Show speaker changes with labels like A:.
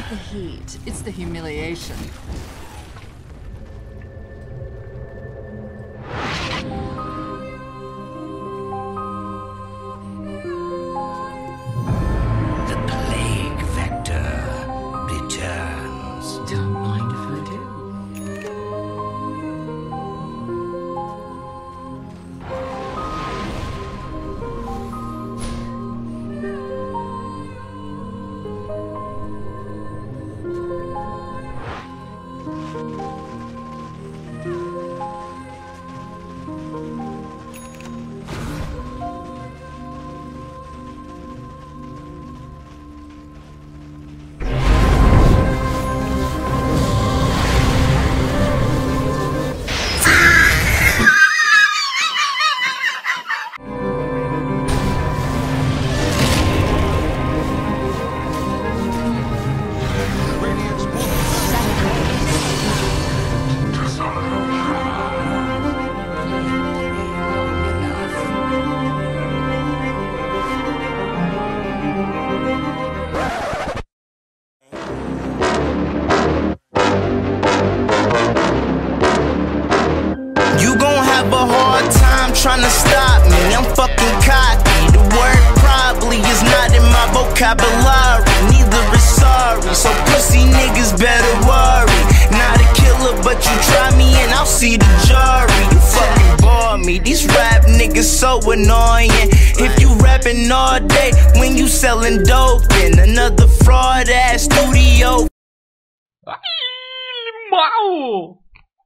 A: not the heat, it's the humiliation.
B: The plague vector returns.
A: Don't mind if I do.
C: You gon' have a hard time tryna stop me. I'm fucking cocky. The word probably is not in my vocabulary. Neither is sorry. So pussy niggas better worry. Not a killer, but you try me and I'll see the jury. You fucking bore me. These rap niggas so annoying. If you rapping all day when you selling dope in another fraud ass studio.
D: Wow.